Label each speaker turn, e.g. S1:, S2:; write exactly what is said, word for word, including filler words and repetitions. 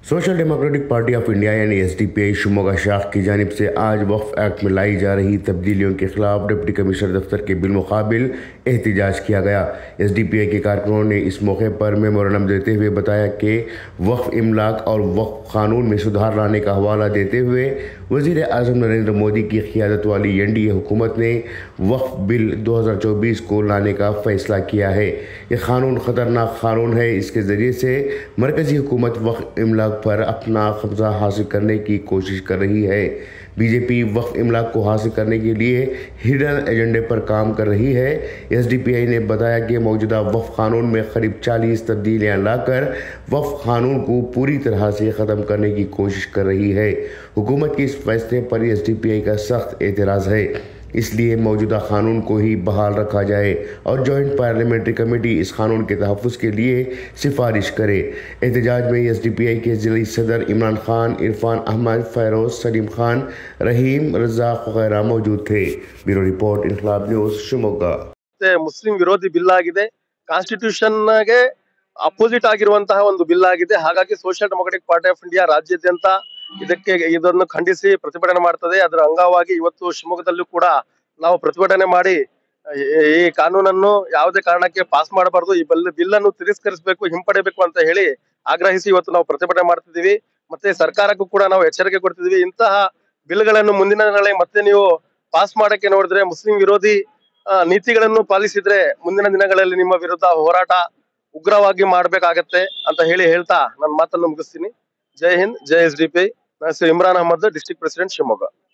S1: Social democratic party of India यानी S D P I Shimoga शाख की जानिब से आज वक्फ एक्ट में लाई जा रही तब्दीलियों के खिलाफ डिप्टी कमिश्नर दफ्तर के बिलमुकाबिल एहतजाज किया गया। एस डी पी आई के कारकुनों ने इस मौके पर मेमोरेंडम देते हुए बताया कि वक्फ इमलाक और वक्फ कानून में सुधार लाने का हवाला देते हुए वज़ीर आज़म नरेंद्र मोदी की क़ियादत वाली एन डी ए हुकूमत ने वक्फ बिल दो हज़ार चौबीस को लाने का फ़ैसला किया है। ये कानून ख़तरनाक कानून है। इसके ज़रिए से मरकज़ी हुकूमत वक्फ इमलाक पर अपना कब्जा हासिल करने की कोशिश कर रही है। बीजेपी वक्फ इमलाक को हासिल करने के लिए हिडन एजेंडे पर काम कर रही है। एस डी पी आई ने बताया कि मौजूदा वक्फ कानून में करीब चालीस तब्दीलियां लाकर वक्फ कानून को पूरी तरह से ख़त्म करने की कोशिश कर रही है। हुकूमत के इस फैसले पर एस डी पी आई का सख्त एतराज़ है, इसलिए मौजूदा कानून को ही बहाल रखा जाए और जॉइंट पार्लियामेंट्री कमेटी इस कानून के तहफ़्फ़ुज़ के लिए सिफारिश करे। एहतजाज में एस डी पी आई के ज़िली सदर इमरान खान, इरफान अहमद, फ़ैरोज़, सलीम खान, रहीम, रज़ाक वगैरह मौजूद थे। Bureau report, Inquilab news, Shivamogga.
S2: ಮುಸ್ಲಿಂ ವಿರೋಧಿ ಬಿಲ್ ಆಗಿದೆ, ಕಾನ್ಸ್ಟಿಟ್ಯೂಷನ್ ಗೆ ಅಪೋಸಿಟ್ ಆಗಿರುವಂತಹ ಒಂದು ಬಿಲ್ ಆಗಿದೆ. ಹಾಗಾಗಿ social democratic party of India ರಾಜ್ಯಾದ್ಯಂತ ಇದಕ್ಕೆ ಇದನ್ನು ಖಂಡಿಸಿ ಪ್ರತಿಭಟನೆ ಮಾಡ್ತದೆ. ಅದರ ಅಂಗವಾಗಿ ಇವತ್ತು ಶಿವಮೊಗ್ಗದಲ್ಲೂ ಕೂಡ ನಾವು ಪ್ರತಿಭಟನೆ ಮಾಡಿ ಈ ಕಾನೂನನ್ನು ಯಾವುದೇ ಕಾರಣಕ್ಕೆ ಪಾಸ್ ಮಾಡಬಾರದು, ಈ ಬಿಲ್ ಬಿಲ್ ಅನ್ನು ತಿರಸ್ಕರಿಸಬೇಕು, ಹಿಂಪಡೆಯಬೇಕು ಅಂತ ಹೇಳಿ ಆಗ್ರಹಿಸಿ ಇವತ್ತು ನಾವು ಪ್ರತಿಭಟನೆ ಮಾಡ್ತಿದೀವಿ. ಮತ್ತೆ ಸರ್ಕಾರಕ್ಕೂ ಕೂಡ ನಾವು ಎಚ್ಚರಿಕೆ ಕೊಡ್ತಿದೀವಿ, ಇಂತಹ ಬಿಲ್ಗಳನ್ನು ಮುಂದಿನ ದಿನಗಳಲ್ಲಿ ಮತ್ತೆ ನೀವು ಪಾಸ್ ಮಾಡಕ್ಕೆ ನೋಡಿದ್ರೆ, ಮುಸ್ಲಿಂ ವಿರೋಧಿ ನೀತಿಗಳನ್ನು ಪಾಲಿಸಿದ್ರೆ ಮುಂದಿನ ದಿನಗಳಲ್ಲಿ ನಿಮ್ಮ ವಿರುದ್ಧ ಹೋರಾಟ ಉಗ್ರವಾಗಿ ಮಾಡಬೇಕಾಗತ್ತೆ ಅಂತ ಹೇಳಿ ಹೇಳ್ತಾ ನನ್ನ ಮಾತನ್ನು ಮುಗಿಸ್ತೀನಿ. ಜೈ ಹಿಂದ್, ಜೈ ಎಸ್ ಡಿ ಪಿ ಐ. ನಾನು ಇಮ್ರಾನ್ ಅಹಮದ್, ಡಿಸ್ಟ್ರಿಕ್ಟ್ ಪ್ರೆಸಿಡೆಂಟ್, ಶಿವಮೊಗ್ಗ.